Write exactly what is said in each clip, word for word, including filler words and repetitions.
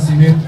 Nascimento.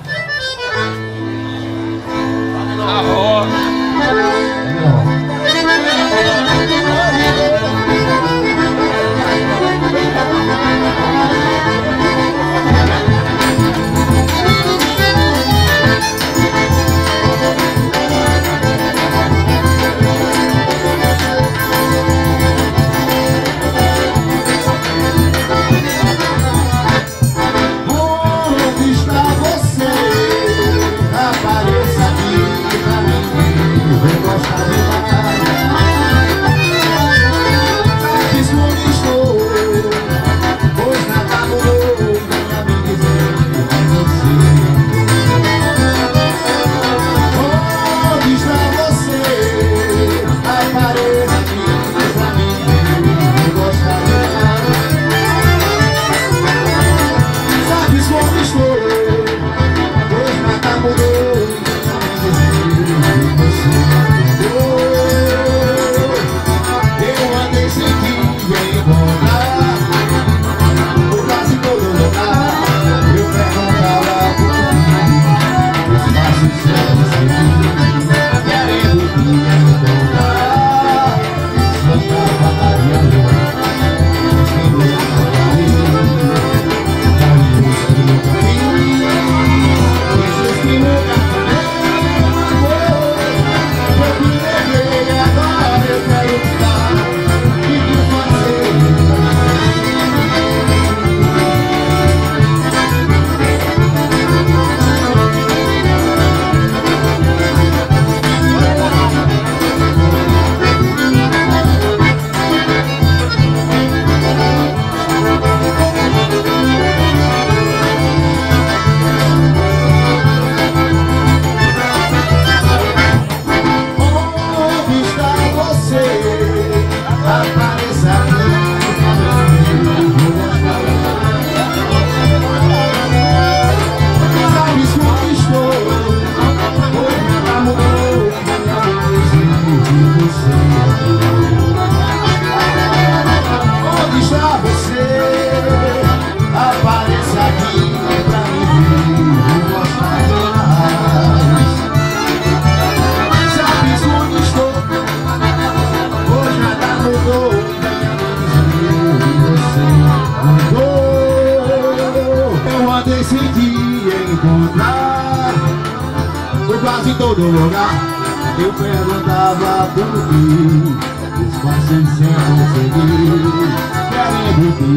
Quase todo lugar eu perguntava por ti, disfarcei sem conseguir, querendo te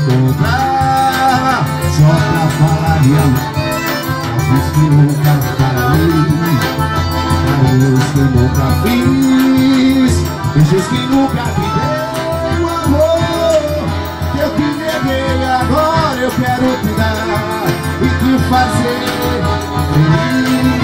encontrar, só pra falar de amor, casos que nunca falei, carinhos que nunca fiz, beijos que nunca te dei, o amor que eu te neguei, agora eu quero te dar e te fazer feliz.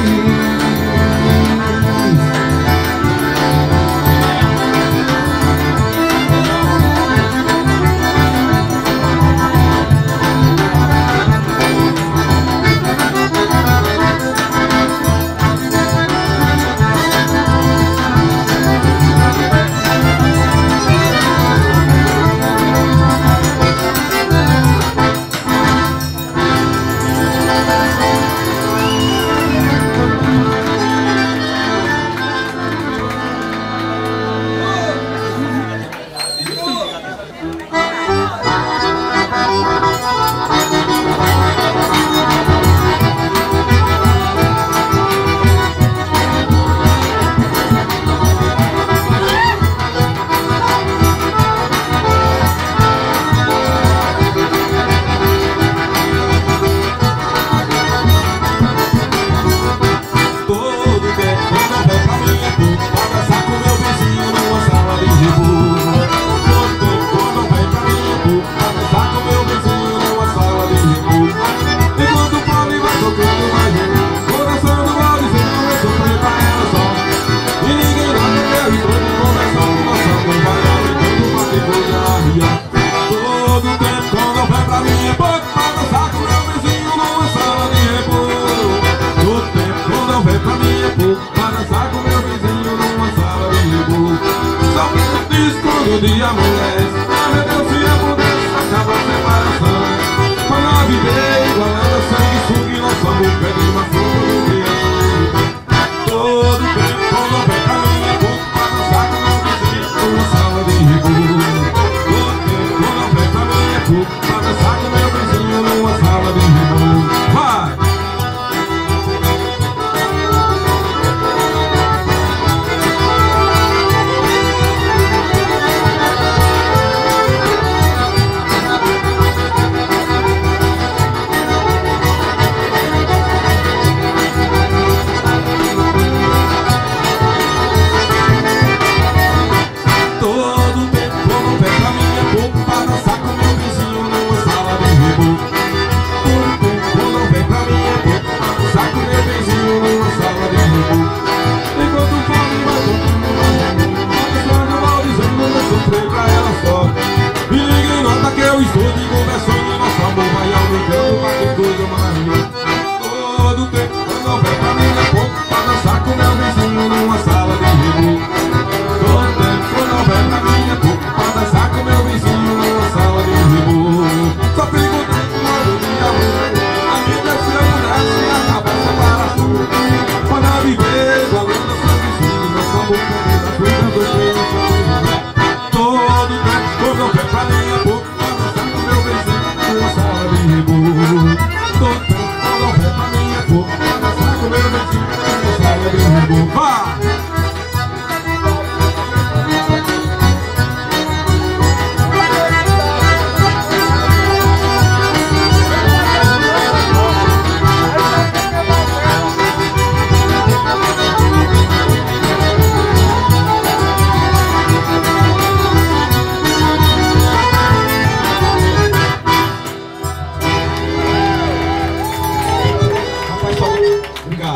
todo dia amanhece. Ah, meu Deus, se eu pudesse acabar a separação, pra não viver igualando sangue, sugue.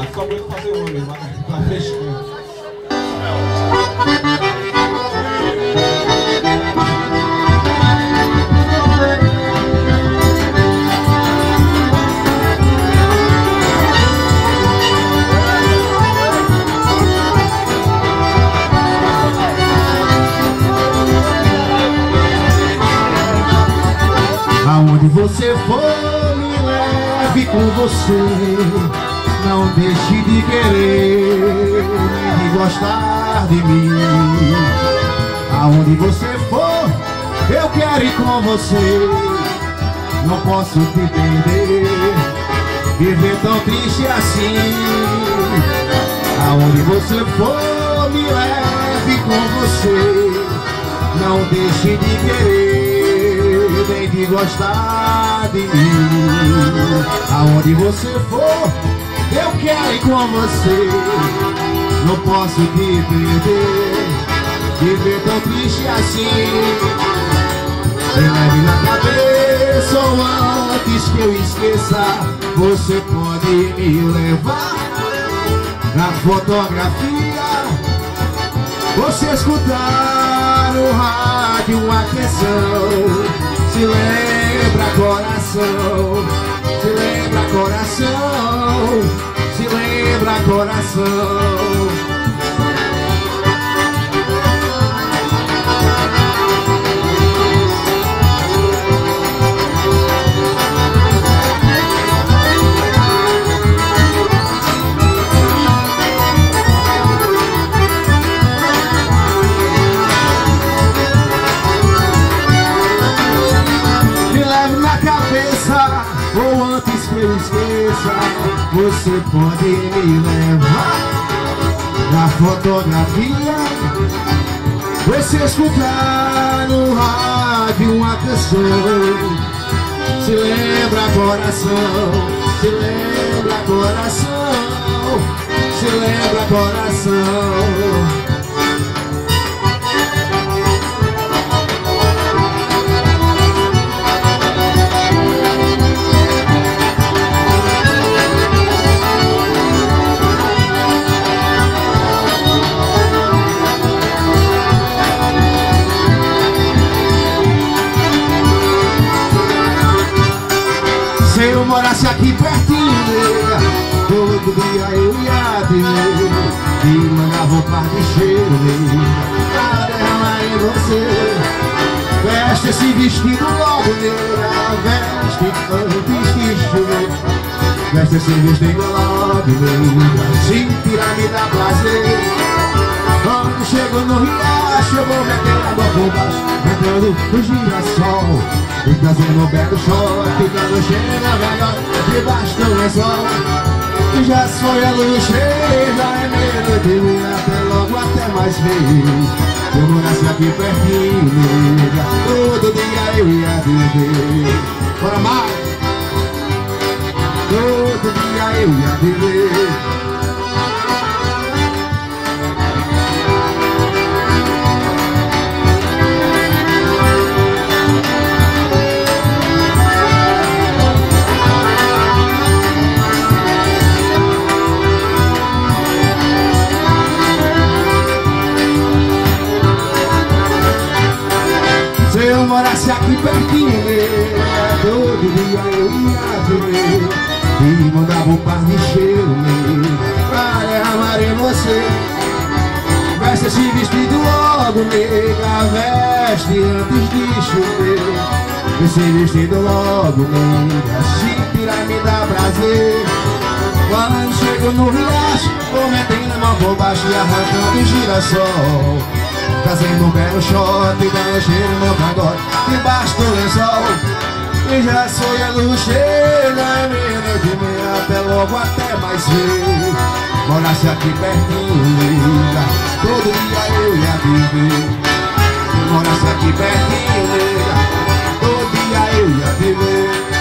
Ah, só pra ele fazer uma mesmo, tá fresquinho. Aonde você for, me leve com você. Não deixe de querer, de gostar de mim. Aonde você for, eu quero ir com você. Não posso te perder, viver tão triste assim. Aonde você for, me leve com você. Não deixe de querer, nem de gostar de mim. Aonde você for, eu quero ir com você. Não posso te perder, viver tão triste assim. Me leve na cabeça ou antes que eu esqueça. Você pode me levar na fotografia. Você escutar no rádio uma canção. Se lembra coração, se lembra coração, se lembra coração. Ou antes que eu esqueça, você pode me levar na fotografia. Você escutar no rádio uma canção. Se lembra coração, se lembra coração, se lembra coração. Se eu morasse aqui pertinho, nega, todo dia eu ia te ver e mandava um par de cheiro, nega, pra derramar em você. Veste esse vestido logo, nega, veste antes de chover. Veste esse vestido logo, nega, se tirar me dá prazer. Quando chego no riacho, eu vou meter a mão por baixo, entrando no girassol. E trazendo no beco chora, ficando cheia melhor debaixo do lençol. E já se foi a luz cheia, já é medo de mim. Até logo, até mais ver. Eu morasse aqui pertinho, nega, todo dia eu ia viver. Bora mais! Todo dia eu ia viver. Se eu morasse aqui pertinho, nega, todo dia eu ia ver e mandava um par de cheiro, nega, pra derramar em você. Veste esse vestido logo, nega, veste antes de chover. Esse vestido logo, nega, se tirar me dá prazer. Quando chego no riacho, vou metendo a mão por baixo e arrancando o girassol. Trazendo um belo shot, dando cheiro no cangote, debaixo do lençol. E já foi a luz cheia, é menos de mim. Até logo, até mais ver. Morasse aqui pertinho, nega, todo dia eu ia viver. Morasse aqui pertinho, nega, todo dia eu ia viver.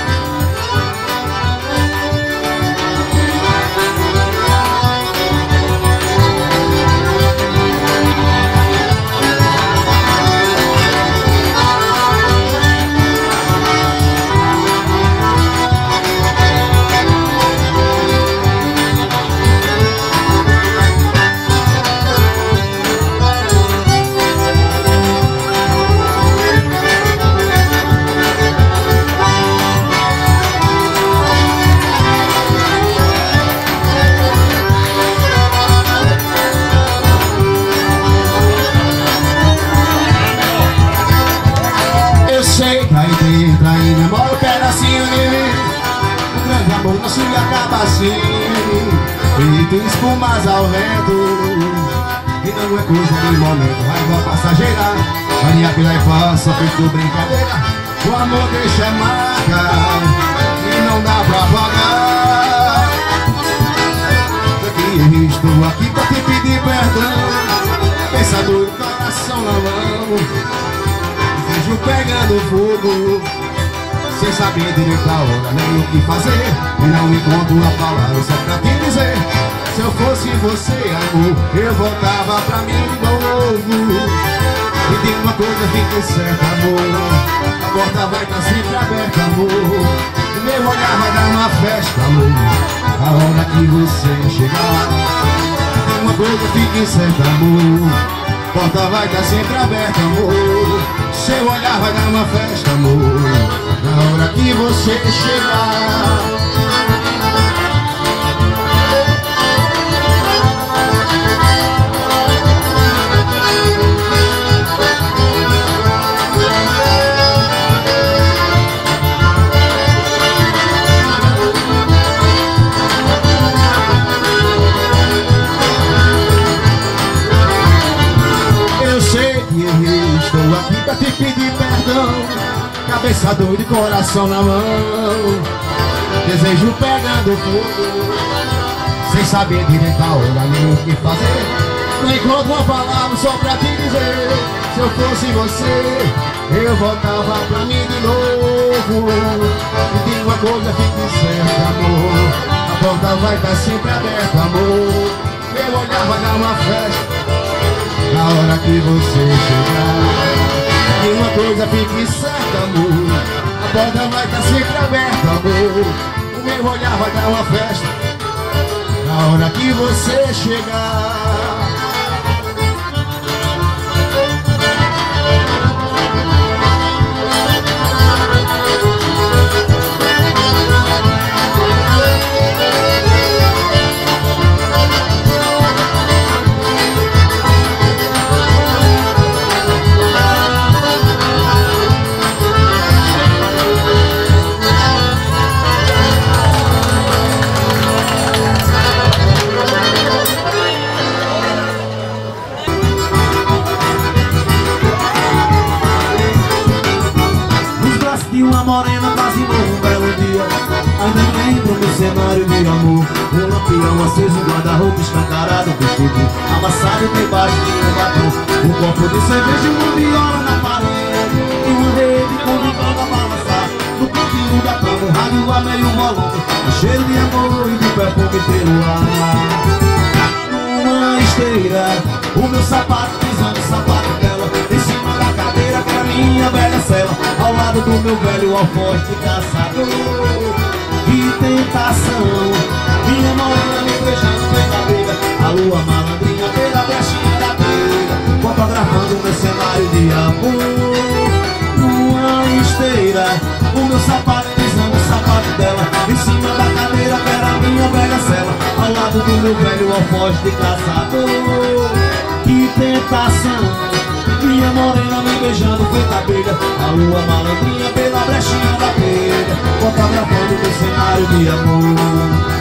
amor nosso ia acabar assim, e tem espumas ao vento. E não é coisa de momento, raiva passageira, Maria pela infância, feito brincadeira. O amor deixa marca e não dá pra pagar. Aqui estou aqui pra te pedir perdão, pensador do coração na mão, desejo pegando fogo, sem saber direito a hora nem o que fazer. E não encontro a palavra só pra te dizer, se eu fosse você, amor, eu voltava pra mim de novo. E tem uma coisa, fique certa, amor, a porta vai estar sempre aberta, amor. O meu olhar vai dar uma festa, amor, a hora que você chegar. E tem uma coisa, fique certa, amor, a porta vai estar sempre aberta, amor. Seu olhar vai dar uma festa, amor, na hora que você chegar. Estou aqui pra te pedir perdão, cabeça doida e coração na mão, desejo pegando fogo, sem saber direito a hora nem o que fazer. Não encontro uma palavra só pra te dizer, se eu fosse você, eu voltava pra mim de novo. E tem uma coisa, fique certa, amor, a porta vai estar sempre aberta, amor. Meu olhar vai dar uma festa na hora que você chegar. E uma coisa, fique certa, amor, a porta vai estar sempre aberta, amor. O meu olhar vai dar uma festa na hora que você chegar. Uma morena quase num belo dia, ainda me lembro meu cenário de amor. Um lampião aceso, um guarda-roupa escancarado, vestido amassado debaixo de um batom. Um copo de cerveja e uma viola na parede, e uma rede convidando a balançar. No cantinho da cama, um rádio a meio volume, um cheiro de amor e de perfume pelo ar. Numa esteira, o meu sapato pisando o sapato dela, em cima da cadeira que era minha velha cela, ao lado do meu velho alfoz de caçador. Que tentação, minha morena me beijando pela beira, a lua malandrinha pela brechinha da beira, fotografando meu cenário de amor. Numa esteira, o meu sapato pisando o sapato dela, em cima da cadeira que era minha velha cela, ao lado do meu velho alfoz de caçador. Que tentação, minha morena me beijando feita abelha, a lua malandrinha pela brechinha da beira, fotografando meu cenário de amor.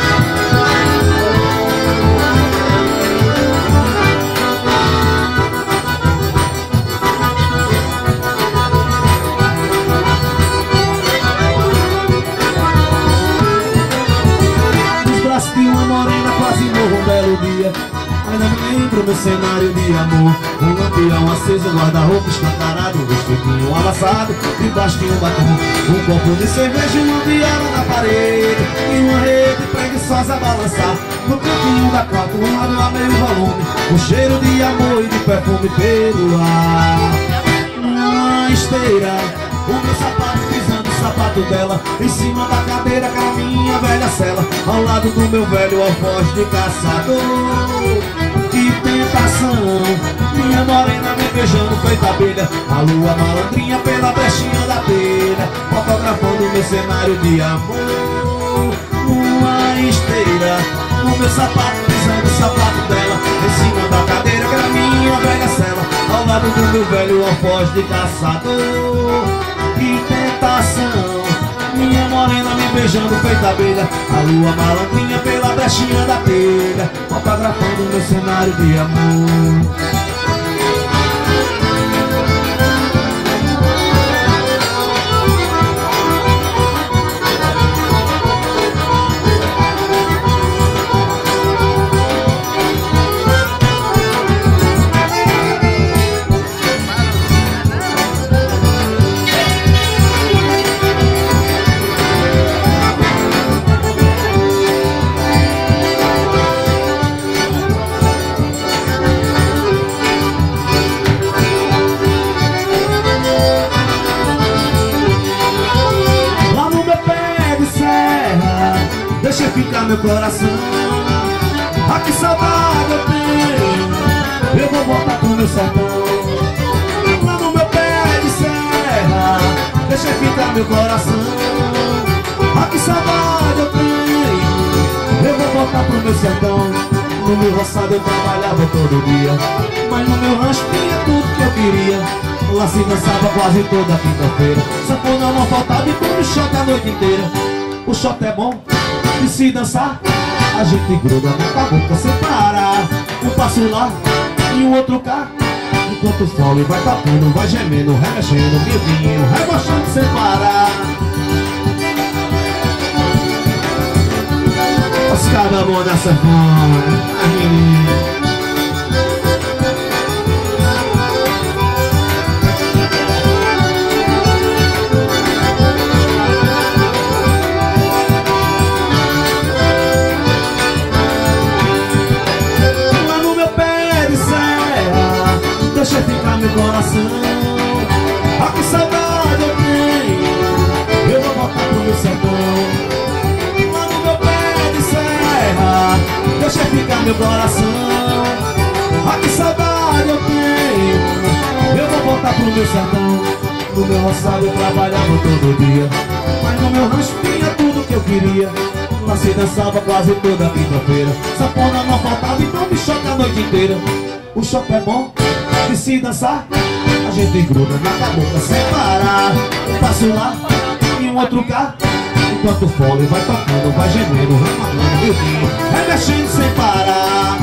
Nos braços de uma morena quase morro um belo dia, ainda me lembro meu cenário de amor. Um lampião aceso, guarda-roupa escancarado, um vestidinho amassado, debaixo de um batom. Um copo de cerveja e uma viola na parede, e uma rede preguiçosa a balançar. No cantinho da quarto, um rádio a meio volume, um cheiro de amor e de perfume pelo ar. Numa esteira, o meu sapato pisando o sapato dela, em cima da cadeira que era minha velha cela, ao lado do meu velho alfoz de caçador. Que tentação, minha morena me beijando feita abelha, a lua malandrinha pela brechinha da telha, fotografando meu cenário de amor. Uma esteira, o meu sapato pisando o sapato dela, em cima da cadeira que era minha velha cela, ao lado do meu velho alfoz de caçador. Que tentação, minha morena me beijando feita abelha, a lua malandrinha pela brechinha da telha, fotografando meu cenário de amor. Deixa ficar meu coração, ah, que saudade eu tenho, eu vou voltar pro meu sertão. Lá no meu pé de serra, deixa ficar meu coração, ah, que saudade eu tenho, eu vou voltar pro meu sertão. No meu roçado eu trabalhava todo dia, mas no meu rancho tinha tudo que eu queria. Lá se dançava quase toda quinta-feira, sanfona não faltava e todo o shot a noite inteira. O shot é bom e se dançar, a gente gruda na cabocla sem parar. Um passo lá e o outro cá, enquanto o fole vai tocando, vai gemendo, remexendo, miudinho, rebochando sem parar. Os cabos bons da sanfona, as meninas. Deixa ficar meu coração, ah, que saudade eu tenho, eu vou voltar pro meu sertão. Lá no meu pé de serra, deixa ficar meu coração, ah, que saudade eu tenho, eu vou voltar pro meu sertão. No meu roçado eu trabalhava todo dia, mas no meu rancho tinha tudo que eu queria. Lá se dançava quase toda quinta-feira, sanfona não faltava, então me choca a noite inteira. O choque é bom e se dançar, a gente gruda na cabocla sem parar. Um passo lá e um outro cá, enquanto o fole vai tocando, vai gemendo, rematando, miudinho, remexendo sem parar.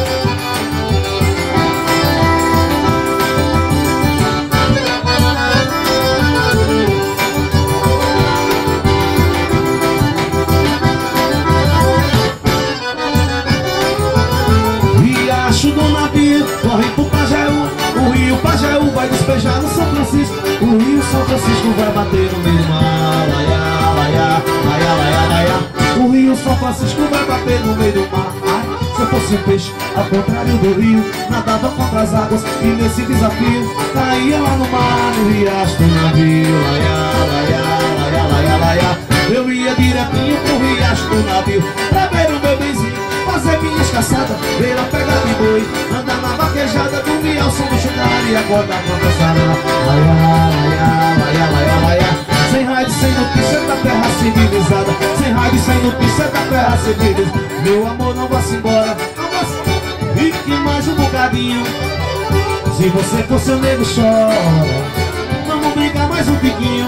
Riacho do navio, corre pro Pajeú, o rio Pajeú vai despejar no São Francisco, o rio São Francisco vai bater no meio do mar. Laiá, laiá, laiá, laiá, laiá. O rio São Francisco vai bater no meio do mar. Ai, se eu fosse um peixe, ao contrário do rio, nadava contra as águas e nesse desafio caía lá no mar, no riacho do navio. Laiá, laiá, laiá, laiá, laiá. Eu ia direitinho pro riacho do navio pra ver o meu benzinho, fazer minhas caçadas, ver a pega de boi, andar na vaquejada, dormir ao som do chocalho e acordar com a dançada. Laiá, laiá, laiá, laiá, laiá. Sem raio, sem notícia da terra civilizada, sem raio, sem notícia da terra civilizada. Meu amor, não vá-se embora, não vá-se, fique mais um bocadinho. Se você for seu nego, chora, vamos brigar mais um tiquinho.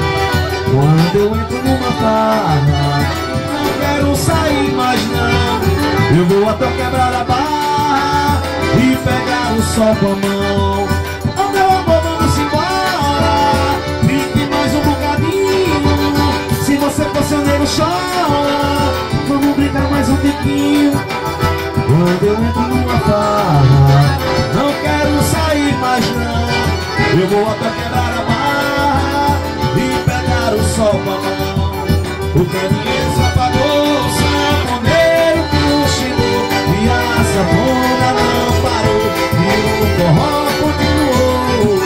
Quando eu entro numa farra, não quero sair mais não, eu vou até quebrar a barra e pegar o sol com a mão. Oh meu amor, vamos embora, fique mais um bocadinho. Se você for seu nego, chora, vamos brincar mais um tiquinho. Quando eu entro numa farra, não quero sair mais não, eu vou até quebrar a barra e pegar o sol com a mão. O caminheiro se apagou, o sanfoneiro cochilou e a sanfona não parou e o forró continuou.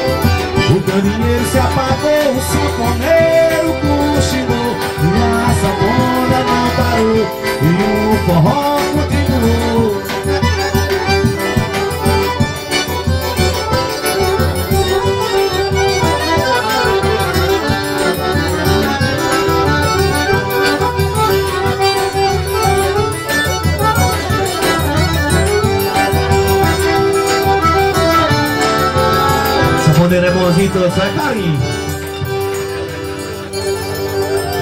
O caminheiro se apagou, o sanfoneiro cochilou e a sanfona não parou e o forró continuou. Sanfoneiro é bonzinho, então só é carinho.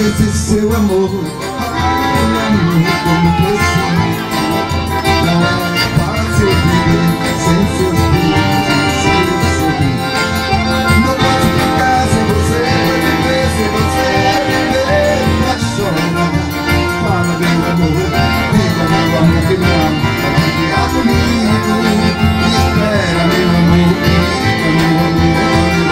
desse seu amor. Ai, amor, como preciso. Não é fácil viver sem seus beijos, sem sorrir. Não posso ficar sem você, viver sem você, viver pra chorar. Fala, meu amor, diga, meu amor, que não vai ficar comigo. Me espera, meu amor, diga, meu amor,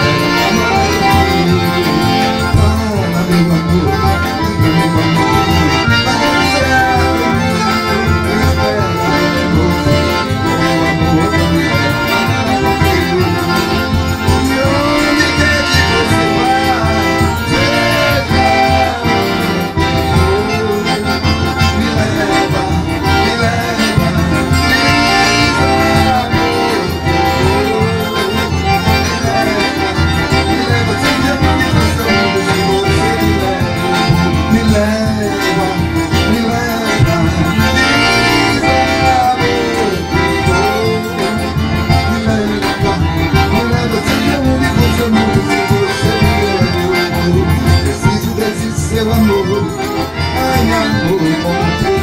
fala, meu amor, diga, meu amor, vai ficar comigo. Me espera, meu amor, meu amor, me espera. E onde quer que você vá, seja, me leva, me leva, me leva, me leva, seja onde você anda, se você me leva, me leva, me leva, me leva, me leva, seja onde você anda, se você me leva. Preciso desse seu amor, ai amor, como